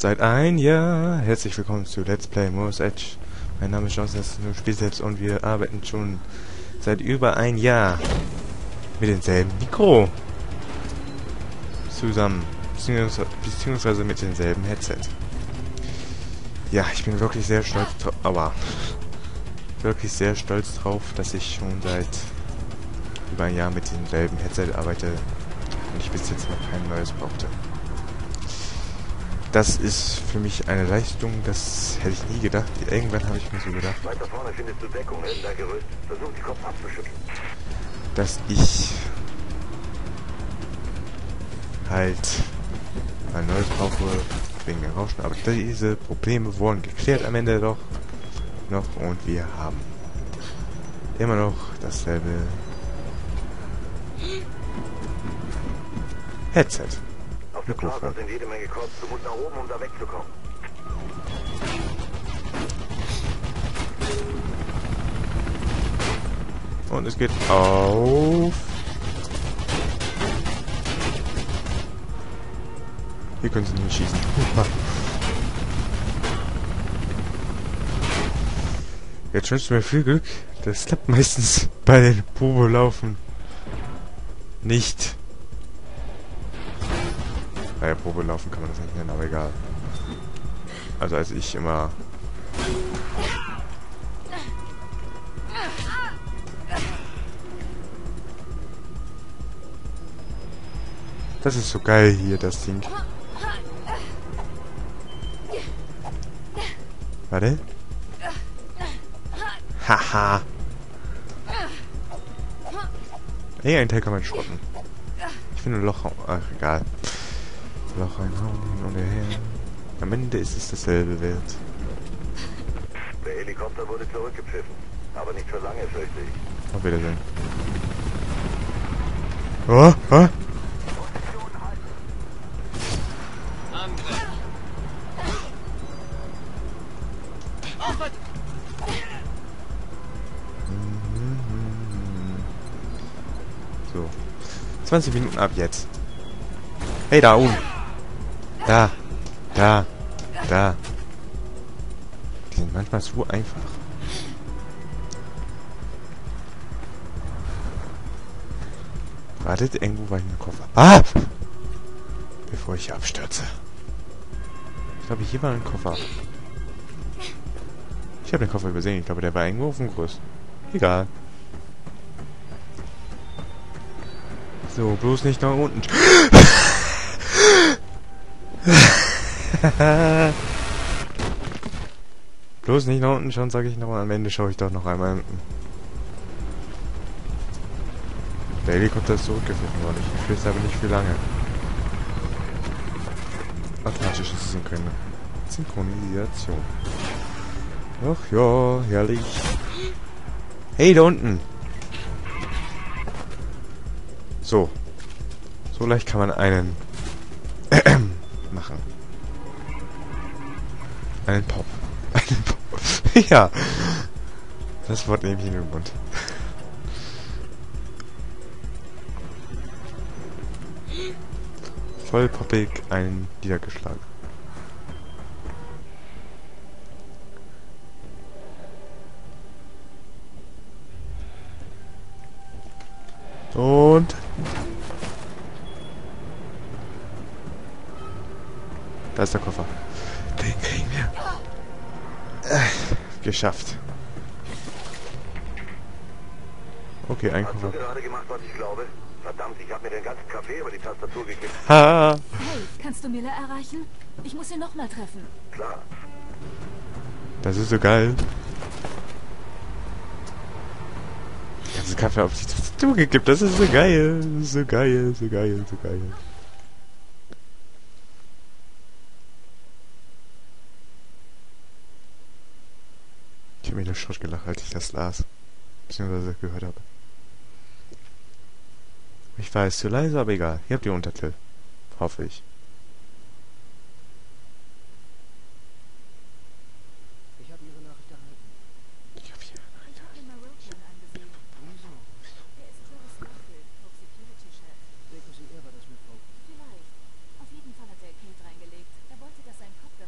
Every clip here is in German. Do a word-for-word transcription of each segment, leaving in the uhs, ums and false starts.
seit ein Jahr. Herzlich willkommen zu Let's Play Mirror's Edge. Mein Name ist Johnson, das ist ein Spiel selbst und wir arbeiten schon seit über ein Jahr mit demselben Mikro zusammen, beziehungsweise, beziehungsweise mit demselben Headset. Ja, ich bin wirklich sehr stolz drauf, aber wirklich sehr stolz drauf, dass ich schon seit über ein Jahr mit demselben Headset arbeite und ich bis jetzt noch kein neues brauchte. Das ist für mich eine Leistung, das hätte ich nie gedacht. Irgendwann habe ich mir so gedacht, weiter vorne findest du Deckung in dein Gerüst. Versuch die Kopf abzuschütteln. Dass ich halt ein neues brauche wegen den Rauschen. Aber diese Probleme wurden geklärt am Ende doch noch und wir haben immer noch dasselbe Headset. Auf der Plaza sind jede Menge Cops. Du musst nach oben, um da wegzukommen. Und es geht auf. Hier können sie nicht schießen. Jetzt wünschst du mir viel Glück. Das klappt meistens bei den Probelaufen nicht. Bei der Probe laufen kann man das nicht nennen, aber egal. Also als ich immer... Das ist so geil hier, das Ding. Warte. Haha. Ey, ein Teil kann man schrotten. Ich finde ein Loch... Ach, egal. Loch reinhauen, hin und her. Am Ende ist es dasselbe wert. Der Helikopter wurde zurückgepfiffen. Aber nicht für lange, fürchte ich. Auf Wiedersehen. Oh, oh. So. zwanzig Minuten ab jetzt. Hey, da oben. Da. Da. Da. Die sind manchmal so einfach. Wartet, irgendwo war ich ein Koffer. Ah! Bevor ich hier abstürze. Ich glaube, hier war ein Koffer. Ich habe den Koffer übersehen. Ich glaube, der war irgendwo auf dem Gerüst. Egal. So, bloß nicht nach unten. Bloß nicht nach unten schauen, sage ich noch. Am Ende schaue ich doch noch einmal unten. Der Helikopter ist zurückgepfiffen worden. Ich weiß aber nicht wie lange. Automatisch schießen können. Synchronisation. Ach ja, herrlich. Hey, da unten. So. So leicht kann man einen machen. Einen Pop. Einen Pop. Ja. Das Wort nehme ich in den Mund. Voll poppig einen niedergeschlagen. Und da ist der Koffer. Den kriegen wir. Äh, geschafft. Okay, ein Koffer. Hast du gerade gemacht, was ich glaube? Verdammt, ich habe mir den ganzen Kaffee über die Tastatur gekippt. Ha! Hey, kannst du Miller erreichen? Ich muss ihn nochmal treffen. Klar. Das ist so geil. Den ganzen Kaffee auf die Tastatur gekippt. Das ist so geil. So geil, so geil, so geil. Ich habe mir den Schrott gelacht, als ich das las. Beziehungsweise gehört habe. Ich weiß, zu leise, aber egal. Ihr habt die Untertitel. Hoffe ich. Ich habe Ihre Nachricht erhalten. Ich habe hier eine Ich habe mir Marokian angesehen. Wieso? Er ist Travis Garfield, Top-Security-Chef. Denken Sie, er war das mit Frau? Vielleicht. Auf jeden Fall hat er Kate reingelegt. Er wollte, dass sein Kopf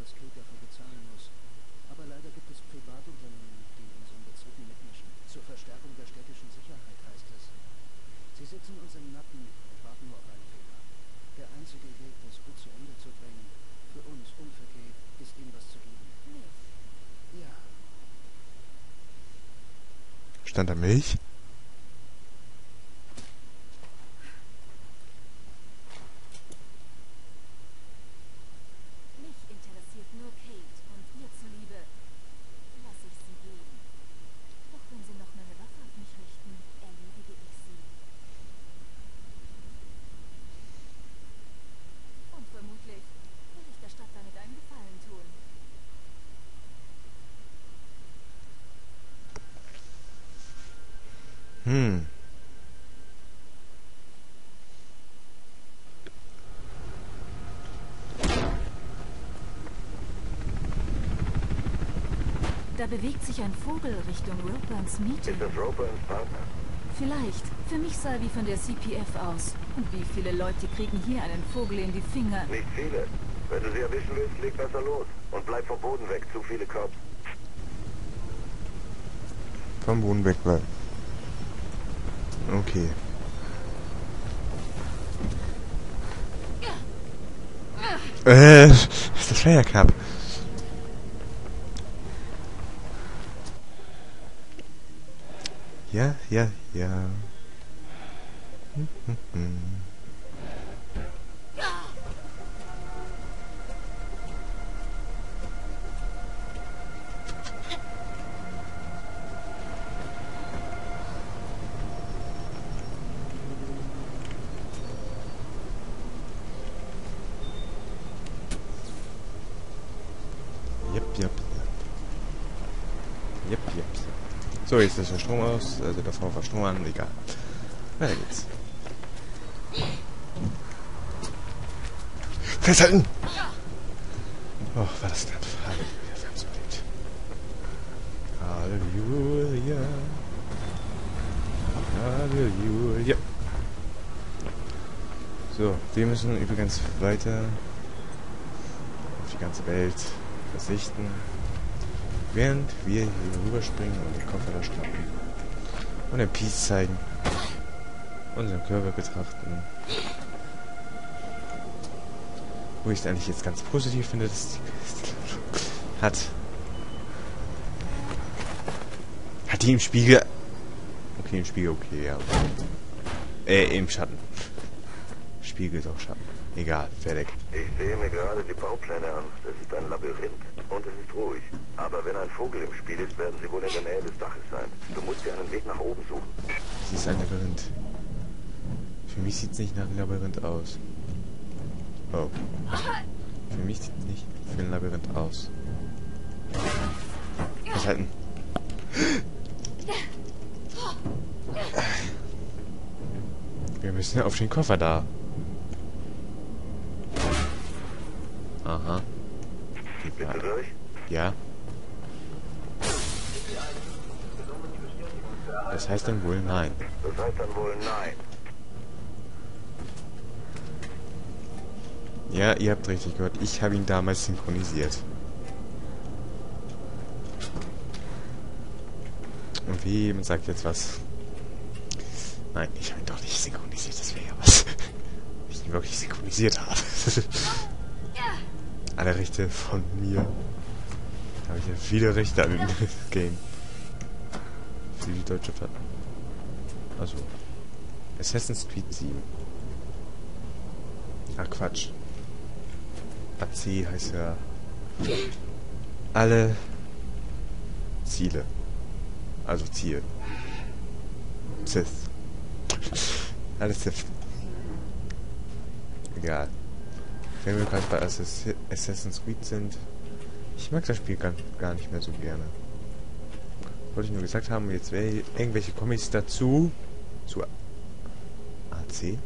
dass Kate dafür bezahlen muss. Aber leider gibt es Privatunternehmen, die in unseren Bezirken mitmischen. Zur Verstärkung der städtischen Sicherheit heißt es. Sie sitzen uns im Nacken und warten nur auf einen Fehler. Der einzige Weg, das gut zu Ende zu bringen, für uns und für Kate, ist ihm was zu geben. Milch. Ja. Stand da Milch? Mich interessiert nur Kate und ihr zuliebe lasse ich sie gehen. Doch wenn sie noch meine Waffe auf mich richten, erledige ich sie. Und vermutlich werde ich der Stadt damit einen Gefallen tun. Hm. Da bewegt sich ein Vogel Richtung Roperns Meeting. Ist das Roperns Partner? Vielleicht. Für mich sah wie von der C P F aus. Und wie viele Leute kriegen hier einen Vogel in die Finger? Nicht viele. Wenn du sie erwischen willst, leg besser los. Und bleib vom Boden weg. Zu viele Cops. Vom Boden weg bleiben. Okay. Äh, das ist das Fair Cup. Ja, ja, ja. Hm, hm, hm. Jep, jep. Jep, jep. So, jetzt ist der Strom aus. Also davor war Strom an. Egal. Weiter geht's. Festhalten! Oh, war das knapp. Halleluja, wir haben es überlebt. Halleluja. Halleluja. So, wir müssen übrigens weiter auf die ganze Welt verzichten, während wir hier rüberspringen und den Koffer da schnappen und den Peace zeigen, unseren Körper betrachten. Wo ich es eigentlich jetzt ganz positiv finde, dass die hat hat die im Spiegel, okay, im Spiegel, okay, ja, äh, im Schatten. Spiegel ist auch Schatten. Egal, fertig. Ich sehe mir gerade die Baupläne an. Das ist ein Labyrinth. Und es ist ruhig. Aber wenn ein Vogel im Spiel ist, werden sie wohl in der Nähe des Daches sein. Du musst dir einen Weg nach oben suchen. Es ist ein Labyrinth. Für mich sieht es nicht nach einem Labyrinth aus. Oh. Für mich sieht es nicht wie ein Labyrinth aus. Festhalten. Wir müssen auf den Koffer da. Aha. Bist du durch? Ja. Das heißt dann wohl nein. Das heißt dann wohl nein. Ja, ihr habt richtig gehört. Ich habe ihn damals synchronisiert. Und wie jemand sagt jetzt was. Nein, ich habe ihn doch nicht synchronisiert. Das wäre ja was. Ich ihn wirklich synchronisiert habe. Alle Rechte von mir. Da habe ich ja viele Rechte an dem Game. Für die deutsche Platte. Also. Assassin's Creed sieben. Ach Quatsch. A C heißt ja alle Ziele. Also Ziel. Sith. Alle Sith. Egal. Wenn wir gerade bei Assass Assassin's Creed sind. Ich mag das Spiel gar, gar nicht mehr so gerne. Wollte ich nur gesagt haben, jetzt wäre irgendwelche Comics dazu. Zu A C.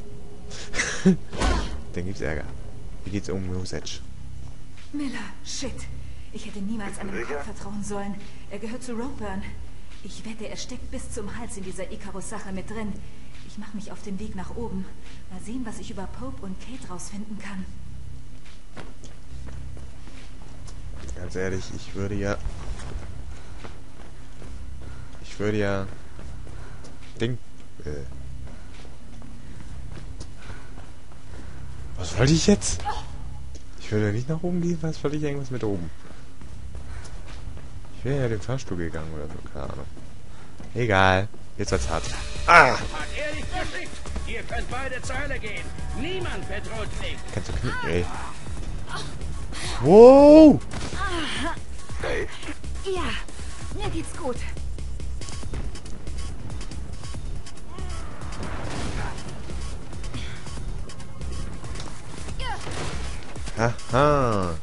Dann gibt's Ärger. Hier geht's um Mirror's Edge. Miller, shit. Ich hätte niemals einem Sicher? Kopf vertrauen sollen. Er gehört zu Roburn. Ich wette, er steckt bis zum Hals in dieser Icarus-Sache mit drin. Ich mache mich auf den Weg nach oben. Mal sehen, was ich über Pope und Kate rausfinden kann. Ganz ehrlich, ich würde ja... Ich würde ja... Ding... Äh... Was wollte ich jetzt? Ich würde ja nicht nach oben gehen, was wollte ich irgendwas mit oben? Ich wäre ja den Fahrstuhl gegangen oder so, keine Ahnung. Egal, jetzt wird's hart. Ah! Hat ehrlich geschickt. Ihr könnt beide zur Hölle gehen. Niemand bedroht mich. Kannst du knicken, ey. Wow! Hey, Ja, mir geht's gut. Haha!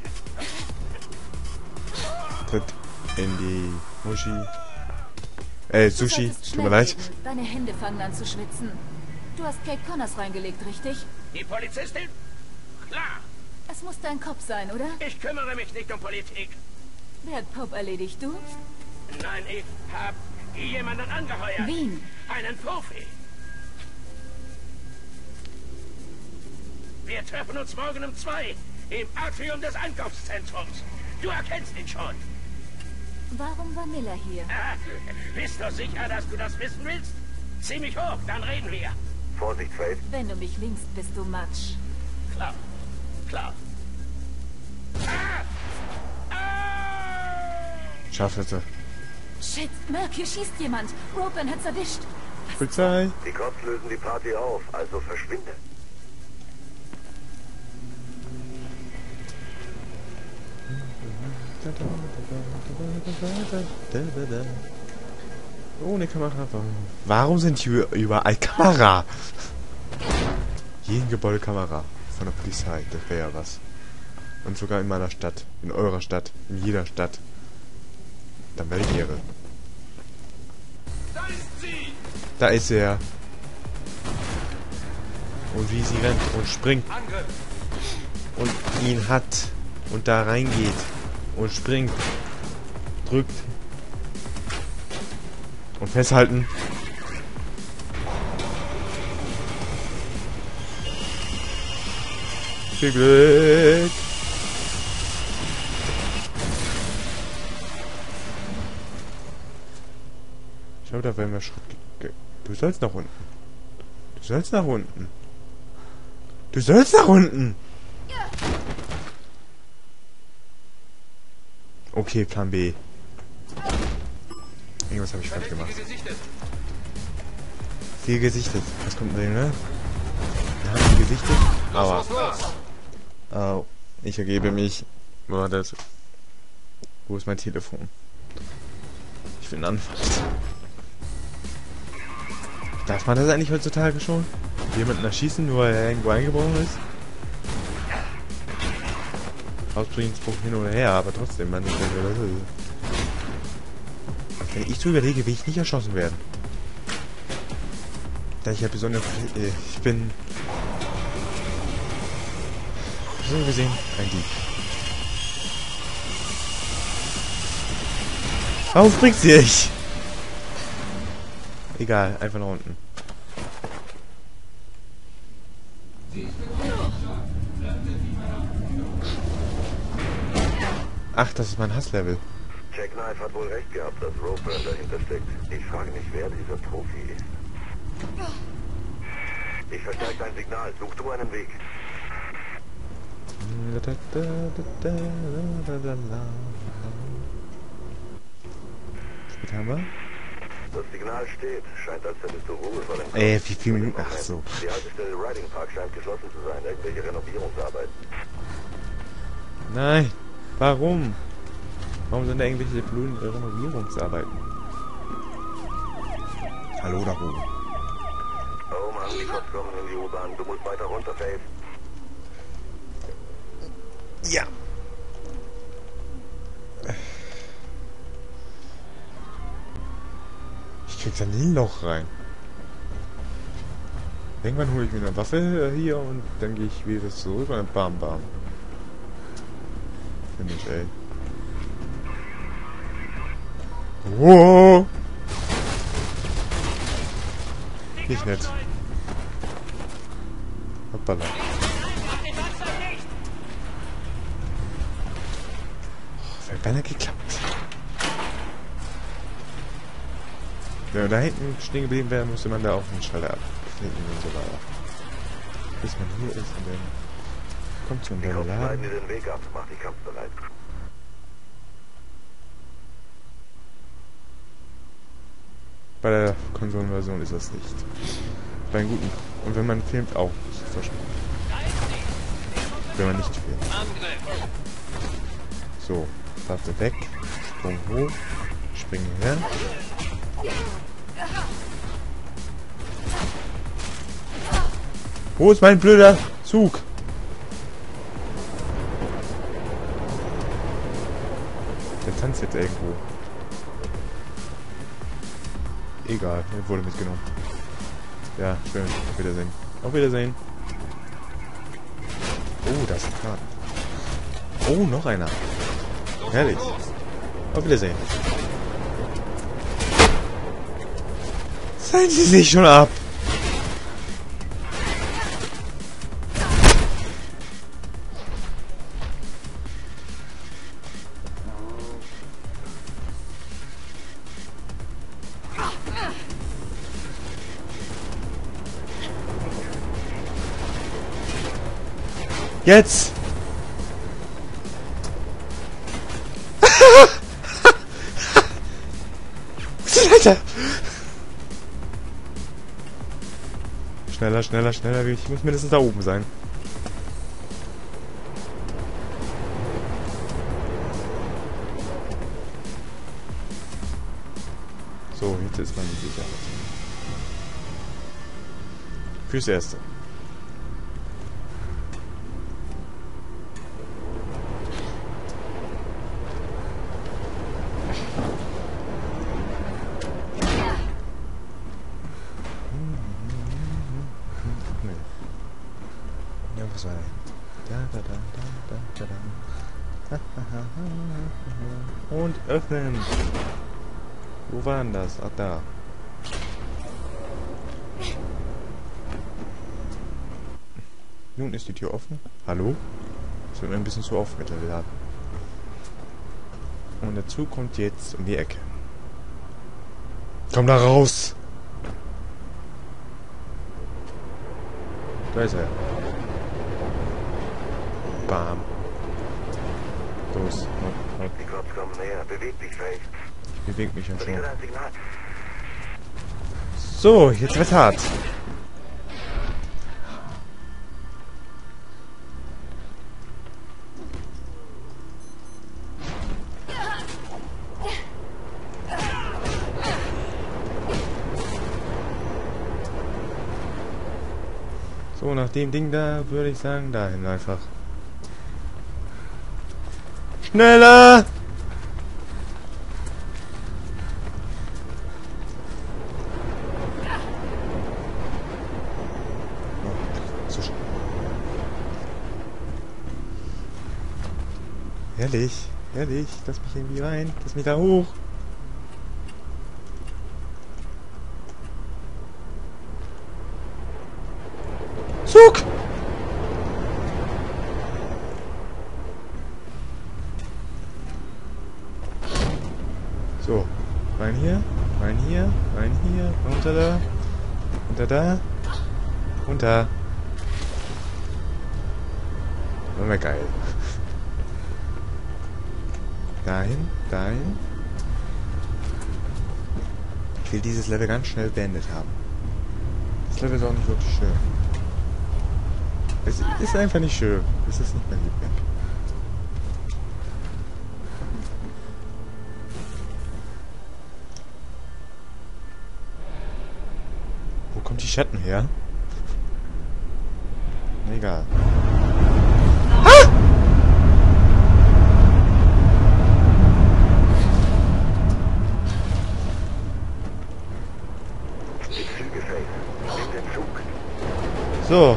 Tritt in die Muschi. Äh, Du Sushi, solltest tut schnell mir leid. reden. Deine Hände fangen an zu schwitzen. Du hast Kate Connors reingelegt, richtig? Die Polizistin? Klar. Es muss dein Kopf sein, oder? Ich kümmere mich nicht um Politik. Wer hat Pope erledigt, du? Nein, ich hab jemanden angeheuert. Wen? Einen Profi. Wir treffen uns morgen um zwei im Atrium des Einkaufszentrums. Du erkennst ihn schon. Warum war Miller hier? Ah, bist du sicher, dass du das wissen willst? Zieh mich hoch, dann reden wir. Vorsicht, Faith. Wenn du mich winkst, bist du Matsch. Klar, klar. Ah! Ah! Scharfhütte. Shit, Merc, hier schießt jemand. Ropen hat's erwischt. Polizei. Die Cops lösen die Party auf, also verschwinde. Ohne Kamera. Warum sind hier überall Kamera? Jeden Gebäude Kamera. Von der Polizei. Das wäre ja was. Und sogar in meiner Stadt. In eurer Stadt. In jeder Stadt. Dann wäre ich Ehre. Da ist sie! Da ist er. Und wie sie rennt und springt. Angriff! Und ihn hat. Und da reingeht. Und springt. Drückt. Und festhalten. Viel Glück. Ich glaube, da werden wir Schrott. ge- Du sollst nach unten. Du sollst nach unten. Du sollst nach unten. Okay, Plan B. Irgendwas habe ich falsch gemacht. Viel gesichtet. Was kommt denn, ne? Wir haben ihn gesichtet. Aua. Au. Ich ergebe mich. Wartet. Wo ist mein Telefon? Ich will einen Anfall. Darf man das eigentlich heutzutage schon? Jemanden erschießen, nur weil er irgendwo eingebrochen ist? Ausbringungsspruch hin oder her, aber trotzdem, man. Wenn ich so überlege, will ich nicht erschossen werden. Da ich ja besonders. Äh, ich bin. So gesehen, ein Dieb. Warum springt sie nicht? Egal, einfach nach unten. Ach, das ist mein Hasslevel. Jack Knife hat wohl recht gehabt, dass Ropeburn dahinter steckt. Ich frage mich, wer dieser Profi ist. Ich verstärke dein Signal. Such du einen Weg. Spät haben wir? Das Signal steht. Scheint, als hättest du Ruhe vor dem Äh, wie viele Minuten? Ach so. Die Haltestelle Riding Park scheint geschlossen zu sein. Irgendwelche Renovierungsarbeiten. Nein. Warum? Warum sind da irgendwelche blöden Renovierungsarbeiten? Hallo da oben. Oh Mann, die Cops kommen in die U-Bahn. Du musst weiter runter, Faith. Ja. Ich krieg da nie ein Loch rein. Irgendwann hole ich mir eine Waffe hier und dann gehe ich wieder zurück und dann bam bam. Finde ich, ey. Wow. Nicht nett. Hoppala. beinahe geklappt. Wenn man da hinten stehen geblieben wäre, musste man da auch einen Schalter abknicken und so weiter. Bis man hier ist und dann kommt so ein Die Cops Laden. schneiden dir den Weg ab. Mach dich kampfbereit. Bei der Konsolenversion ist das nicht. Bei einem guten. Und wenn man filmt, auch nicht. Wenn man nicht filmt. So, Waffe weg. Sprung hoch. Springen her. Wo ist mein blöder Zug? Der tanzt jetzt irgendwo. Egal, er wurde mitgenommen. Ja, schön. Auf Wiedersehen. Auf Wiedersehen. Oh, da ist ein Karten. Oh, noch einer. Herrlich. Auf Wiedersehen. Seien Sie sich schon ab! Jetzt! Leiter! Schneller, schneller, schneller. Ich muss mindestens da oben sein. So, jetzt ist man in Sicherheit. Fürs Erste. Ja, was war da? Da, da, da, da, da, da. Und öffnen. Wo war denn das? Ach, da. Nun ist die Tür offen. Hallo? Das wird mir ein bisschen zu oft mittlerweile. Und der Zug kommt jetzt um die Ecke. Komm da raus! Da ist er. Bam. Los. Die Cops kommen näher. Beweg dich, Faith. Ich bewege mich ja schon. Verliere dein Signal. So, jetzt wird's hart. So, nach dem Ding da würde ich sagen, dahin einfach. Schneller! Oh, so schnell. Herrlich, herrlich. Lass mich irgendwie rein. Lass mich da hoch. Zug! So, rein hier, rein hier, rein hier, runter da, runter da, runter. Das wäre geil. Dahin, dahin. Ich will dieses Level ganz schnell beendet haben. Das Level ist auch nicht wirklich schön. Es ist einfach nicht schön. Es ist nicht mein Liebling. Wo kommt die Schatten her? Egal. Ah! Die Züge, Faith. Nimm den Zug. So.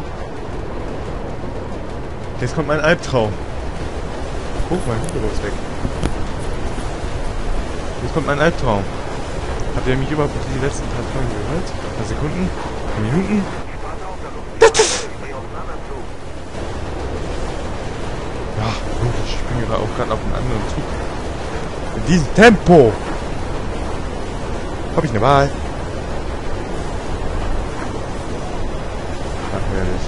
Jetzt kommt mein Albtraum. Oh, mein Mikro ist weg. Jetzt kommt mein Albtraum. Habt ihr mich überhaupt die letzten drei Folgen gehört? Ein paar Sekunden? Minuten? Ja, logisch. Ich bin gerade auch gerade auf einem anderen Zug. In diesem Tempo. Habe ich eine Wahl? Ach, herrlich.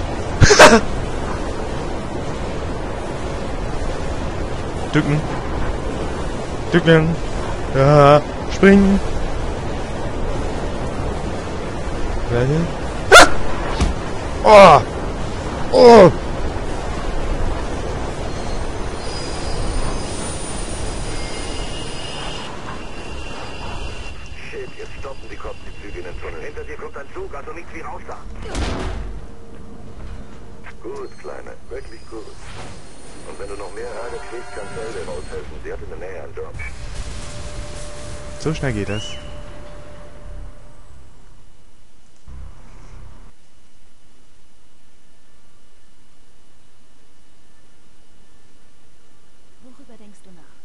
Dücken. Dücken. Ja, springen. Warte. Oh! Oh! Shit, jetzt stoppen die Cops die Züge in den Tunnel. Hinter dir kommt ein Zug, also nichts wie raus da. Gut, Kleine, wirklich gut. Und wenn du noch mehr Ärger kriegst, kann Zelda raushelfen. Sie hat in der Nähe einen Job. So schnell geht das. Worüber denkst du nach?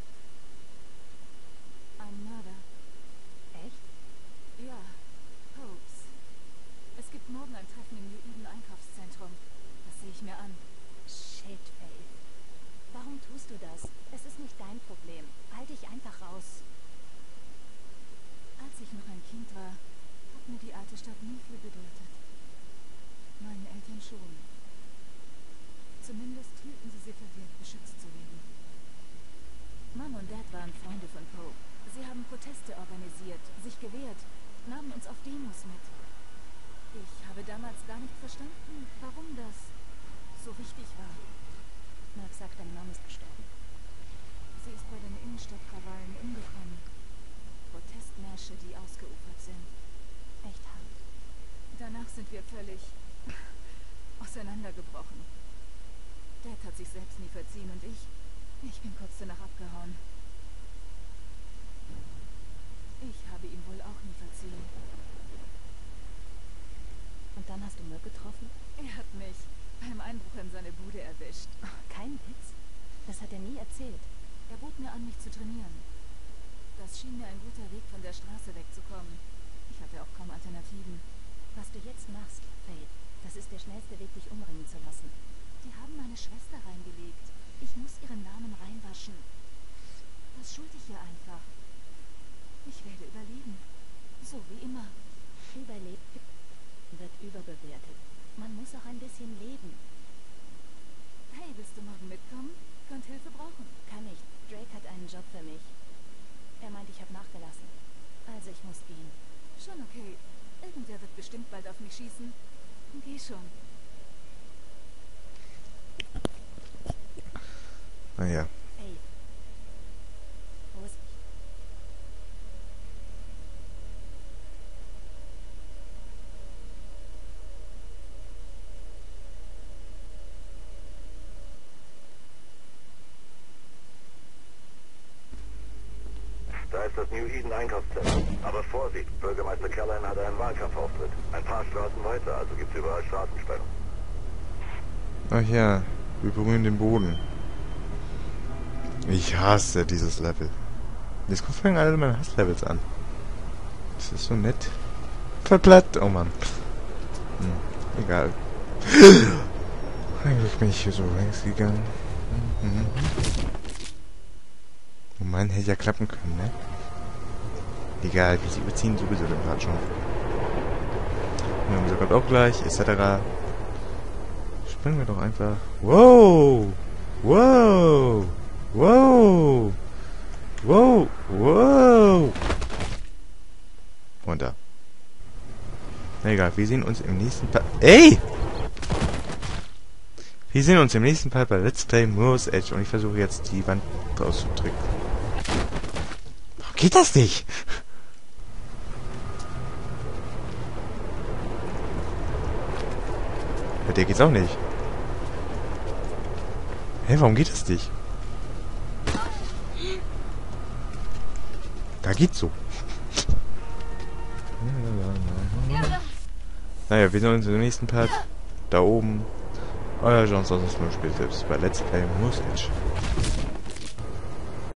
Ein Mörder. Echt? Ja. Popes. Es gibt morgen ein Treffen im New Eden Einkaufszentrum. Das sehe ich mir an. Shit, Faith. Warum tust du das? Es ist nicht dein Problem. Halt dich einfach raus. Als ich noch ein Kind war, hat mir die alte Stadt nie viel bedeutet. Meinen Eltern schon. Zumindest hielten sie sie verwehrt, beschützt zu werden. Mom und Dad waren Freunde von Pope. Sie haben Proteste organisiert, sich gewehrt, nahmen uns auf Demos mit. Ich habe damals gar nicht verstanden, warum das so wichtig war. Mark sagt, deine Mom ist gestorben. Sie ist bei den Innenstadtkrawallen umgekommen. Protestmärsche, die ausgeufert sind. Echt hart. Danach sind wir völlig auseinandergebrochen. Dad hat sich selbst nie verziehen und ich, ich bin kurz danach abgehauen. Ich habe ihm wohl auch nie verziehen. Und dann hast du Mirk getroffen? Er hat mich beim Einbruch in seine Bude erwischt. Kein Witz? Das hat er nie erzählt. Er bot mir an, mich zu trainieren. Das schien mir ein guter Weg, von der Straße wegzukommen. Ich hatte auch kaum Alternativen. Was du jetzt machst, Faith, das ist der schnellste Weg, dich umbringen zu lassen. Die haben meine Schwester reingelegt. Ich muss ihren Namen reinwaschen. Das schuld ich ihr einfach. Ich werde überleben. So wie immer. Überlebt wird überbewertet. Man muss auch ein bisschen leben. Hey, willst du morgen mitkommen? Könnt Hilfe brauchen. Kann ich. Drake hat einen Job für mich. Er meint, ich habe nachgelassen. Also ich muss gehen. Schon okay. Irgendwer wird bestimmt bald auf mich schießen. Geh schon. Naja. Hey. Wo ist... Da ist das New Eden Einkaufszentrum. Aber Vorsicht, Bürgermeister Callahan hatte einen Wahlkampfauftritt. Ein paar Straßen weiter, also gibt's überall Straßensperrung. Ach ja, wir berühren den Boden. Ich hasse dieses Level. Jetzt fangen alle meine Hasslevels an. Das ist so nett. Verplatt. Oh Mann. Hm, egal. Eigentlich bin ich hier so längs gegangen. Mhm. Oh Mann, hätte ja klappen können, ne? Egal, wir überziehen sowieso den Part schon. Wir haben sogar auch gleich, et cetera. Springen wir doch einfach. Wow! Wow! Wow! Wow! Wow! Und da. Na egal, wir sehen uns im nächsten Part. Ey! Wir sehen uns im nächsten Part bei Let's Play Mirror's Edge und ich versuche jetzt die Wand rauszudrücken. Warum geht das nicht? Bei der geht's auch nicht. Hä, warum geht das nicht? Da geht's so. Naja, wir sehen uns im nächsten Part. Da oben. Euer Johnson aus dem Spiel selbst bei Let's Play Mirror's Edge.